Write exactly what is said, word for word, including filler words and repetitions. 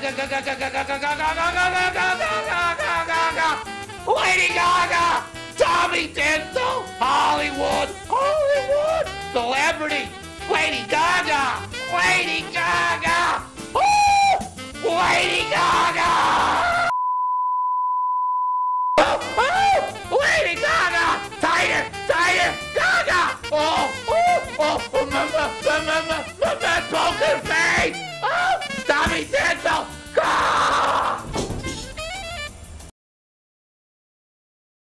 Lady Gaga! Tommy Tinsel! Hollywood! Hollywood! Celebrity! Lady Gaga! Lady Gaga! Woo! Lady Gaga! Oh, oh! Lady Gaga! Tighter! Tighter! Gaga! Oh! Oh! Oh! Remember! Remember!